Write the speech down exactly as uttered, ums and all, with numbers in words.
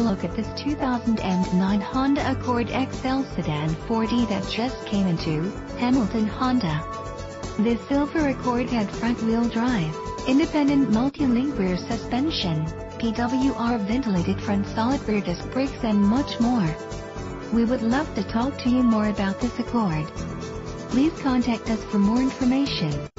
look at this two thousand nine Honda Accord X L Sedan four D that just came into Hamilton Honda. This silver Accord had front-wheel drive, independent multi-link rear suspension, P W R ventilated front solid rear disc brakes and much more. We would love to talk to you more about this Accord. Please contact us for more information.